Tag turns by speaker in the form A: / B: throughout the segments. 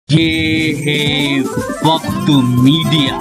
A: ये है वक्त मीडिया।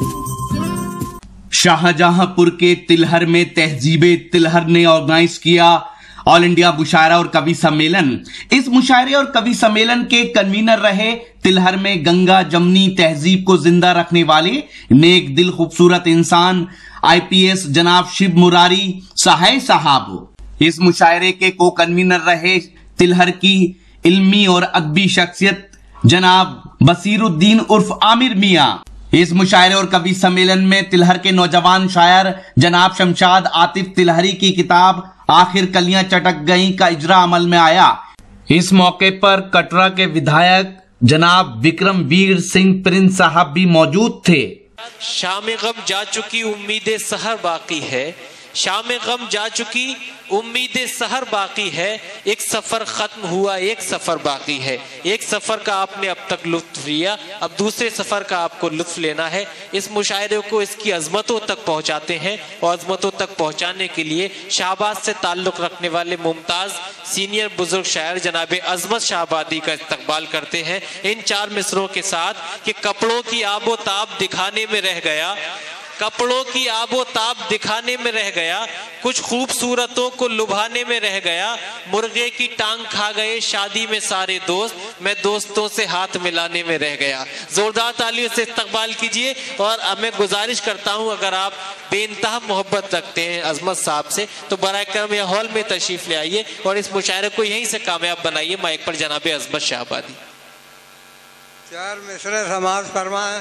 A: शाहजहांपुर के तिलहर में तहजीबे तिलहर ने ऑर्गेनाइज किया ऑल इंडिया मुशायरा और कवि सम्मेलन। इस मुशायरे और कवि सम्मेलन के कन्वीनर रहे तिलहर में गंगा जमनी तहजीब को जिंदा रखने वाले नेक दिल खूबसूरत इंसान IPS जनाब शिव मुरारी सहाय साहब। इस मुशायरे के को कन्वीनर रहे तिलहर की इल्मी और अदबी शख्सियत जनाब बसीरुद्दीन उर्फ आमिर मियां। इस मुशायरे और कवि सम्मेलन में तिलहर के नौजवान शायर जनाब शमशाद आतिफ तिलहरी की किताब आखिर कलियां चटक गईं का इजरा अमल में आया। इस मौके पर कटरा के विधायक जनाब विक्रमवीर सिंह प्रिंस साहब भी मौजूद थे।
B: शाम गम जा चुकी उम्मीदें सहर बाकी है, शाम गम जा चुकी उम्मीदें सहर बाकी है, एक सफर खत्म हुआ एक सफर बाकी है। एक सफर का आपने अब तक लुत्फ लिया, अब दूसरे सफर का आपको लुत्फ लेना है। इस मुशायरे को इसकी अजमतों तक पहुंचाते हैं और अजमतों तक पहुंचाने के लिए शाहबाद से ताल्लुक रखने वाले मुमताज सीनियर बुजुर्ग शायर जनाब अजमत शाहबादी का इस्तकबाल करते हैं इन चार मिसरों के साथ कि कपड़ों की आबो ताब दिखाने में रह गया, कपड़ों की आबो ताब दिखाने में रह गया, कुछ खूबसूरतों को लुभाने में रह गया, मुर्गे की टांग खा गए शादी में सारे दोस्त, मैं दोस्तों से हाथ मिलाने में रह गया। जोरदार तालियों से इस्तकबाल कीजिए। और मैं गुजारिश करता हूं अगर आप बेइंतहा मोहब्बत रखते हैं अजमत साहब से तो बराए करम यह हॉल में तशरीफ ले आइए और इस मुशायरे को यहीं से कामयाब बनाइए। माइक पर जनाब अजमत शाहबादी।
C: चार मिसरे समाज फरमाए।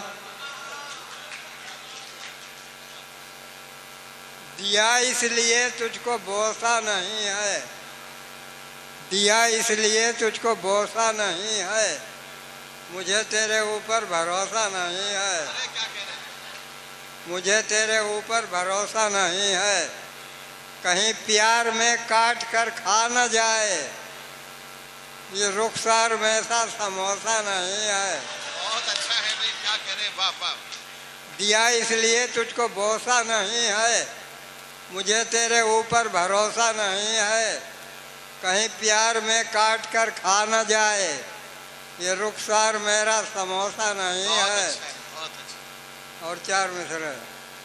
C: दिया इसलिए तुझको बोसा नहीं है, दिया इसलिए तुझको बोसा नहीं है, मुझे तेरे ऊपर भरोसा नहीं है, मुझे तेरे ऊपर भरोसा नहीं है, कहीं प्यार में काट कर खा न जाए, ये रुखसार में सा समोसा नहीं है।
D: बहुत अच्छा है भाई, क्या करें, वाह वाह।
C: दिया इसलिए तुझको बोसा नहीं है, मुझे तेरे ऊपर भरोसा नहीं है, कहीं प्यार में काट कर खा न जाए, ये रुखसार मेरा समोसा नहीं है।
D: बहुत अच्छा।
C: और चार मिसरे।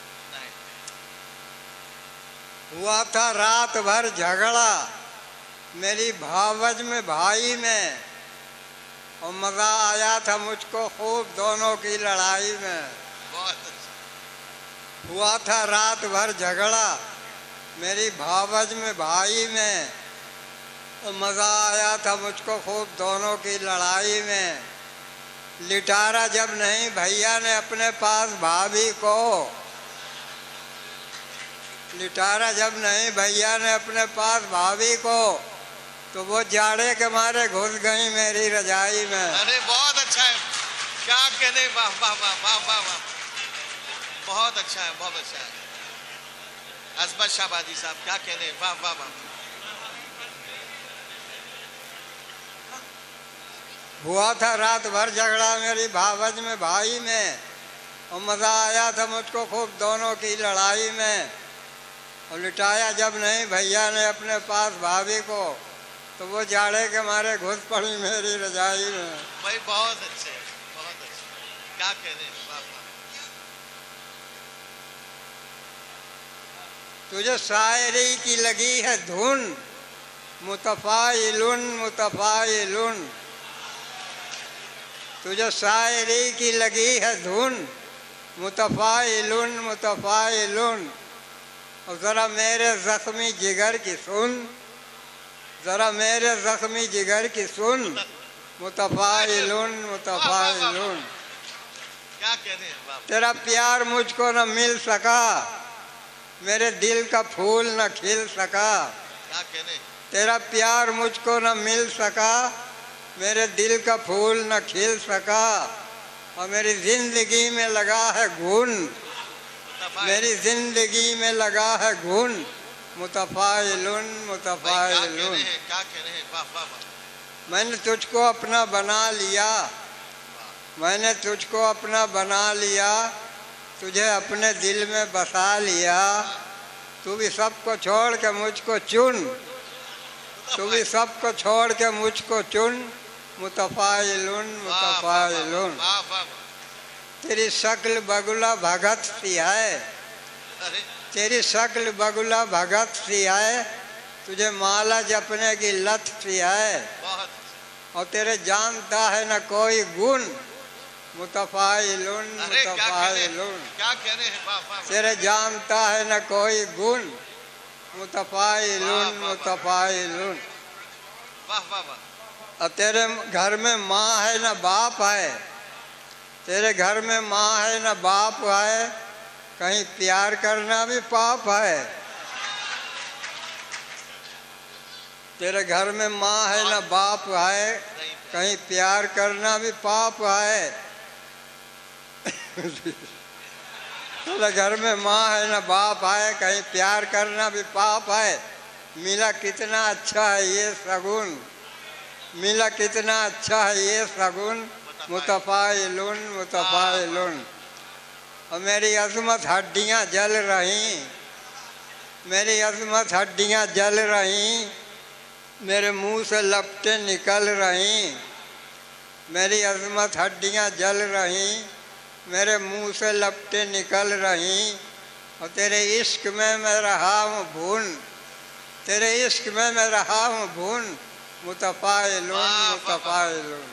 C: हुआ था रात भर झगड़ा मेरी भावज में भाई में, और मज़ा आया था मुझको खूब दोनों की लड़ाई में।
D: बहुत अच्छा।
C: हुआ था रात भर झगड़ा मेरी भावज में भाई में, और मज़ा आया था मुझको खूब दोनों की लड़ाई में। लिटारा जब नहीं भैया ने अपने पास भाभी को, लिटारा जब नहीं भैया ने अपने पास भाभी को, तो वो जाड़े के मारे घुस गई मेरी रजाई में।
D: अरे बहुत अच्छा है, क्या कहने, वाह वाह वाह वाह वाह वाह, बहुत अच्छा है, बहुत अच्छा है। अजमत शाहबादी साहब क्या कहने, वाह वाह वाह।
C: हुआ था रात भर झगड़ा मेरी भावज में भाई में, और मज़ा आया था मुझको खूब दोनों की लड़ाई में। और लिटाया जब नहीं भैया ने अपने पास भाभी को, तो वो जाड़े के मारे घुस पड़ी मेरी रजाई में।
D: भाई बहुत अच्छे, बहुत अच्छे, क्या कहने, वाह वाह।
C: तुझे शायरी की लगी है धुन, मुतफाइलुन मुतफाइलुन, तुझे शायरी की लगी है धुन, मुतफाइलुन मुतफाइलुन। और ज़रा मेरे ज़ख्मी जिगर की सुन, ज़रा मेरे ज़ख्मी जिगर की सुन, मुतफाइलुन मुतफाइलुन।
D: क्या कहने, वाह।
C: तेरा प्यार मुझको न मिल सका, मेरे दिल का फूल न खिल सका।
D: क्या कहने,
C: तेरा प्यार मुझको न मिल सका, मेरे दिल का फूल न खिल सका। और मेरी जिंदगी में लगा है घुन, मेरी जिंदगी में लगा है घुन, मुतफाइलुन मुतफाइलुन।
D: क्या कहने, वाह वाह वाह।
C: मैंने तुझको अपना बना लिया, मैंने तुझको अपना बना लिया, तुझे अपने दिल में बसा लिया। तू भी सबको छोड़ के मुझको चुन, तू भी सबको छोड़ के मुझको चुन, मुतफाइलुन मुतफाइलुन।
D: वाह वाह।
C: तेरी शक्ल बगुला भगत सी है,
D: अरे
C: तेरी शक्ल बगुला भगत सी है, तुझे माला जपने की लत सी है।
D: बहुत।
C: और तेरे जानता है न कोई गुण, मुतफाइलुन
D: अरे
C: मुतफाइलुन।
D: क्या कह रहे हैं? वाह वाह।
C: तेरे जानता है न कोई गुण, मुतफाइलुन मुतफाइलुन।
D: वाह वाह वाह।
C: और तेरे घर में माँ है न बाप है, तेरे घर में माँ है न बाप है, कहीं प्यार करना भी पाप है। तेरे घर में माँ है न बाप है, कहीं प्यार करना भी पाप है। तेरे घर में माँ है न बाप है, कहीं प्यार करना भी पाप है। मिला कितना अच्छा है ये सगुन, मिला कितना अच्छा है ये सगुन, मुतफाइलुन मुतफाइलुन। और मेरी अजमत हड्डियाँ जल रही, मेरी अजमत हड्डियाँ जल रही, मेरे मुंह से लपटें निकल रही। मेरी अजमत हड्डियाँ जल रही, मेरे मुंह से लपटें निकल रही। और तेरे इश्क में मैं रहा हूँ भून, तेरे इश्क में मैं रहा हूँ भून, मुतफाइलुन मुतफाइलुन।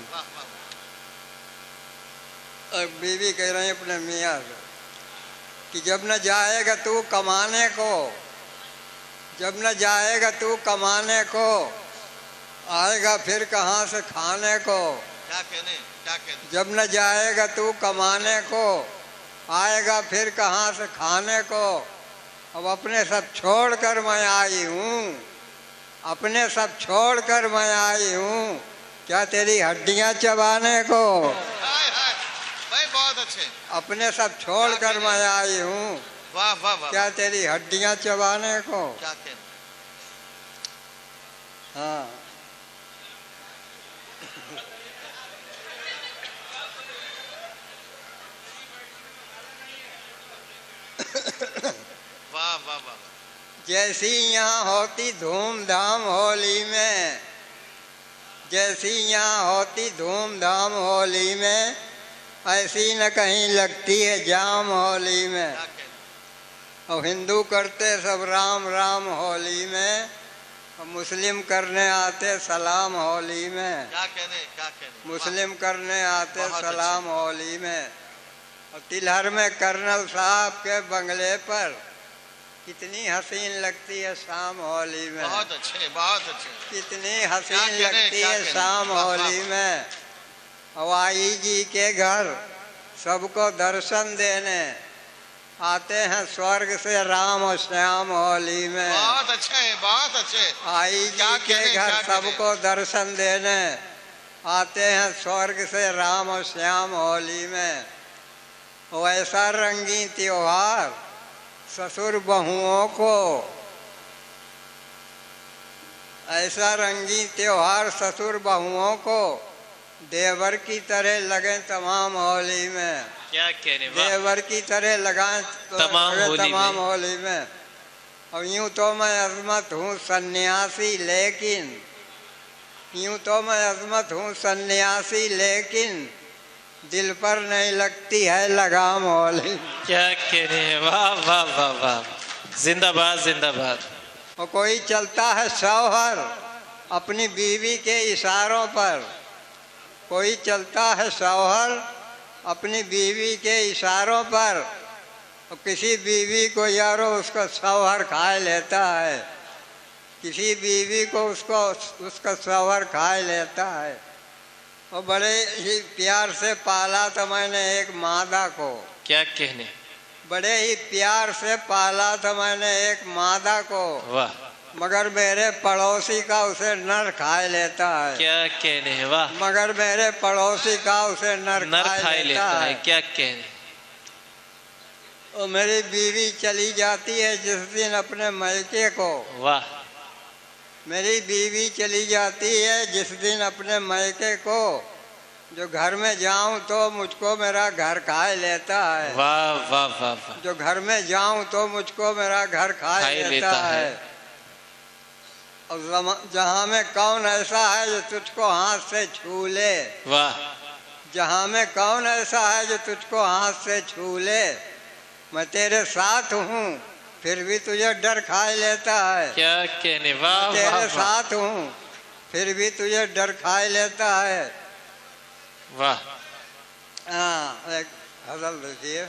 C: और बीवी कह रही अपने मियाँ से कि जब न जाएगा तू कमाने को, जब न जाएगा तू कमाने को, आएगा फिर कहाँ से खाने को।
D: क्या कहने, क्या कहने?
C: जब न जाएगा तू कमाने को, आएगा फिर कहाँ से खाने को। अब अपने सब छोड़ कर मैं आई हूँ, अपने सब छोड़ कर मैं आई हूँ, क्या तेरी हड्डियाँ चबाने को।
D: हाय हाय भाई, बहुत अच्छे।
C: अपने सब छोड़ कर मैं आई हूँ,
D: वाह वाह वाह।
C: क्या तेरी हड्डियाँ चबाने को।
D: क्या कहने?
C: हाँ
D: वाह वाह वाह।
C: जैसी यहाँ होती धूमधाम होली में, जैसी यहाँ होती धूमधाम होली में, ऐसी न कहीं लगती है जाम होली में।
D: क्या कहने?
C: और हिंदू करते सब राम राम होली में, और मुस्लिम करने आते सलाम होली में।
D: क्या कहने, क्या कहने?
C: मुस्लिम करने आते
D: बहुत
C: सलाम होली में। और तिलहर में कर्नल साहब के बंगले पर कितनी हसीन लगती है शाम होली में।
D: बहुत अच्छे, बहुत अच्छे।
C: कितनी हसीन
D: क्या कहने,
C: लगती
D: क्या
C: है
D: कहने?
C: शाम
D: वाह, वाह,
C: होली
D: वाह।
C: में। हवाई जी के घर सबको दर्शन देने आते हैं स्वर्ग से राम और श्याम होली में।
D: बहुत अच्छे, बहुत अच्छे।
C: आई जी
D: क्या
C: के
D: कहने,
C: घर
D: क्या कहने?
C: सबको दर्शन देने आते हैं स्वर्ग से राम और श्याम होली में। वो ऐसा रंगीन त्योहार ससुर बहुओं को, ऐसा रंगीन त्योहार ससुर बहुओं को देवर की तरह लगे तमाम होली में।
B: क्या कहने, वाह।
C: देवर की तरह लगाए
B: तमाम होली
C: तमाम
B: में।
C: होली में। और यूं तो मैं अजमत हूँ सन्यासी, लेकिन यूं तो मैं अजमत हूँ सन्यासी, लेकिन दिल पर नहीं लगती है लगाम होली।
B: क्या कहने हैं, वाह वाह वाह वाह। जिंदाबाद जिंदाबाद।
C: और कोई चलता है शौहर अपनी बीवी के इशारों पर, कोई चलता है शौहर अपनी बीवी के इशारों पर। और किसी बीवी को यारो उसका शौहर खा लेता है, किसी बीवी को उसका शौहर खा लेता है। और बड़े ही प्यार से पाला था मैंने एक मादा को।
B: क्या कहने,
C: बड़े ही प्यार से पाला था मैंने एक मादा को,
B: वाह।
C: मगर मेरे पड़ोसी का उसे नर खा लेता है।
B: क्या कहने हैं, वाह।
C: मगर मेरे पड़ोसी का उसे नर
B: खाए लेता है। क्या कहने।
C: और मेरी बीवी चली जाती है जिस दिन अपने मैके को,
B: वाह।
C: मेरी बीवी चली जाती है जिस दिन अपने मैके को, जो घर में जाऊं तो मुझको मेरा घर खा लेता है।
B: वाह वाह वाह वाह।
C: जो घर में जाऊं तो मुझको मेरा घर खा लेता है। और जहाँ में कौन ऐसा है जो तुझको हाथ से छू ले,
B: वाह।
C: जहाँ में कौन ऐसा है जो तुझको हाथ से छू ले, मैं तेरे साथ हूँ फिर भी तुझे डर खाए लेता है।
B: क्या कहने, वाह।
C: तेरे साथ हूँ फिर भी तुझे डर खाए लेता है।
B: वाह।
C: हाँ, एक गज़ल देखिए।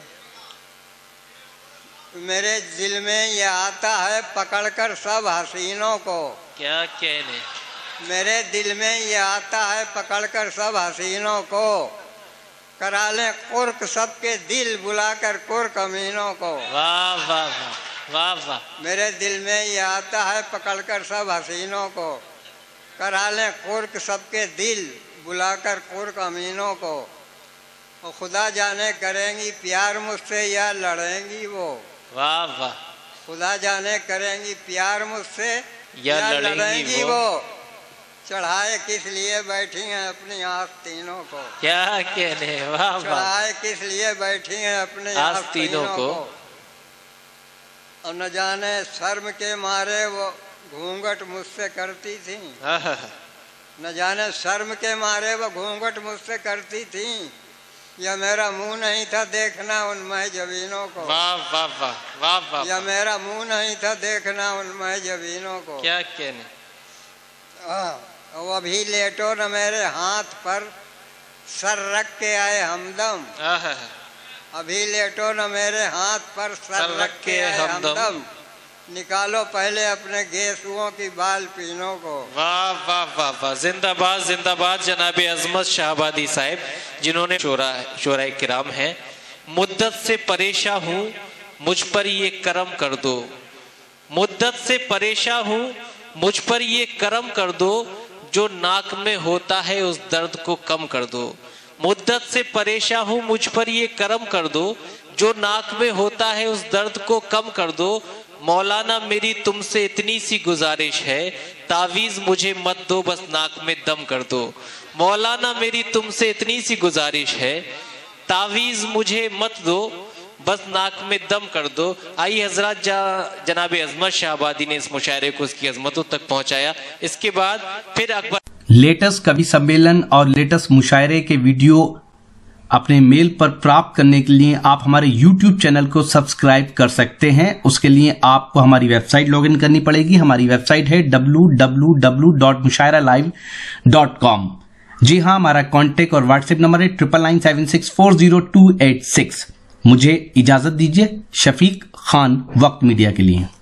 C: मेरे दिल में ये आता है पकड़कर सब हसीनों को।
B: क्या कहने,
C: मेरे दिल में ये आता है पकड़कर सब हसीनों को, करा लें कुर्क सबके दिल बुलाकर कुर्क अमीनों को।
B: वाह वाह वाह वाह।
C: मेरे दिल में ये आता है पकड़कर सब हसीनों को, करा लें कुर्क सबके दिल बुलाकर कुर्क अमीनों को। और खुदा जाने करेंगी प्यार मुझसे या लड़ेंगी वो।
B: वाह वाह।
C: खुदा जाने करेंगी प्यार मुझसे
B: या लड़ेंगी वो।
C: चढ़ाए किस लिए बैठी हैं अपनी आस्तीनों को।
B: क्या कहने, वाह वाह।
C: चढ़ाए किस लिए बैठी हैं अपनी आस्तीनों को। और न जाने शर्म के मारे वो घूंघट मुझसे करती थी। न जाने शर्म के मारे वो घूंघट मुझसे करती थी, या मेरा मुंह नहीं था देखना उनमें जबीनों को।
B: वाह वाह वाह वाह वाह।
C: या मेरा मुंह नहीं था देखना उनमें जबीनों को।
B: क्या कहने।
C: वो अभी लेटो न मेरे हाथ पर सर रख के आए हमदम। अभी लेटो न मेरे हाथ पर सर रख के आए हमदम, निकालो पहले अपने गेसुओं की बाल पीनों को।
B: वाह वाह वाह वाह। जिंदाबाद जिंदाबाद जनाब अजमत शाहबादी साहब, जिन्होंने शोराए किराम हैं। मुद्दत से परेशान हूँ मुझ पर ये करम कर दो, मुद्दत से परेशान हूँ मुझ पर ये करम कर दो, जो नाक में होता है उस दर्द को कम कर दो। मुद्दत से परेशान हूँ मुझ पर ये करम कर दो, जो नाक में होता है उस दर्द को कम कर दो। मौलाना मेरी तुमसे इतनी सी गुजारिश है, तावीज़ मुझे मत दो बस नाक में दम कर दो। मौलाना मेरी तुमसे इतनी सी गुजारिश है, तावीज़ मुझे मत दो बस नाक में दम कर दो। आई हजरत जनाब अजमत शाहबादी ने इस मुशायरे को उसकी अजमतों तक पहुंचाया। इसके बाद फिर अकबर।
A: लेटेस्ट कवि सम्मेलन और लेटेस्ट मुशायरे के वीडियो अपने मेल पर प्राप्त करने के लिए आप हमारे YouTube चैनल को सब्सक्राइब कर सकते हैं। उसके लिए आपको हमारी वेबसाइट लॉगिन करनी पड़ेगी। हमारी वेबसाइट है www.mushairalive.com। जी हाँ, हमारा कॉन्टेक्ट और व्हाट्सएप नंबर है 9997640286। मुझे इजाजत दीजिए। शफीक खान, वक्त मीडिया के लिए।